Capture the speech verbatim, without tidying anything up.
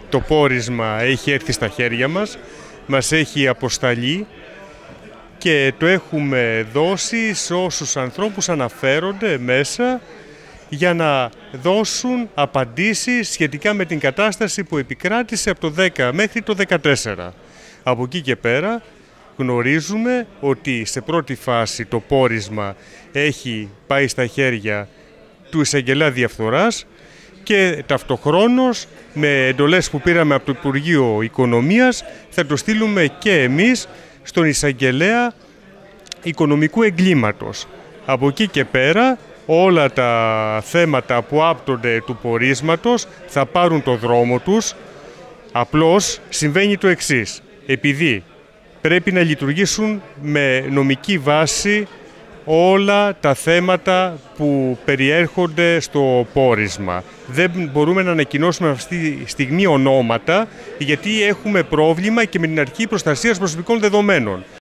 το πόρισμα έχει έρθει στα χέρια μας, μας έχει αποσταλεί και το έχουμε δώσει σε όσους ανθρώπους αναφέρονται μέσα για να δώσουν απαντήσεις σχετικά με την κατάσταση που επικράτησε από το δέκα μέχρι το δεκατέσσερα. Από εκεί και πέρα γνωρίζουμε ότι σε πρώτη φάση το πόρισμα έχει πάει στα χέρια του εισαγγελέα διαφθοράς και ταυτοχρόνως με εντολές που πήραμε από το Υπουργείο Οικονομίας θα το στείλουμε και εμείς στον εισαγγελέα οικονομικού εγκλήματος. Από εκεί και πέρα όλα τα θέματα που άπτονται του πορίσματος θα πάρουν το δρόμο τους. Απλώς συμβαίνει το εξής. Επειδή πρέπει να λειτουργήσουν με νομική βάση όλα τα θέματα που περιέρχονται στο πόρισμα. Δεν μπορούμε να ανακοινώσουμε αυτή τη στιγμή ονόματα γιατί έχουμε πρόβλημα και με την αρχή προστασίας προσωπικών δεδομένων.